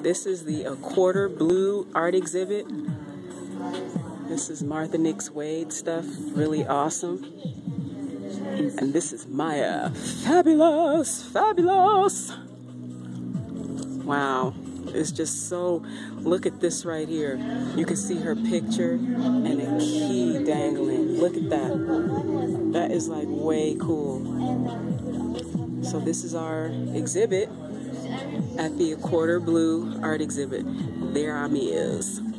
This is the Quarter Blue art exhibit. This is Martha Nix Wade stuff, really awesome. And this is Maya, fabulous, fabulous. Wow, it's just so, look at this right here. You can see her picture and a key dangling. Look at that. That is like way cool. So this is our exhibit at the Quarter Blue art exhibit. There I is.